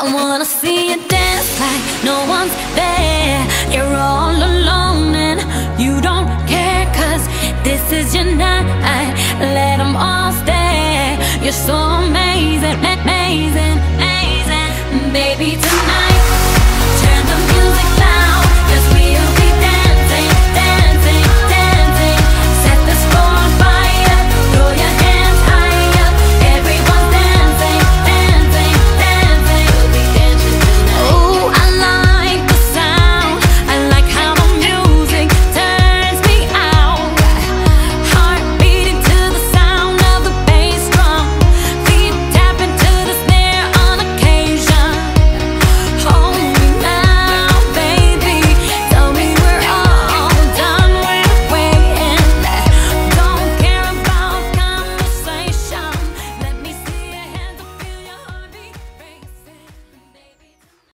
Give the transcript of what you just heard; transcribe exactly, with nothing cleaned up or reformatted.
wanna see you dance like no one's there. You're all alone and you don't care, 'cause this is your night. Let them all stare. You're so amazing, amazing, amazing. Baby, tonight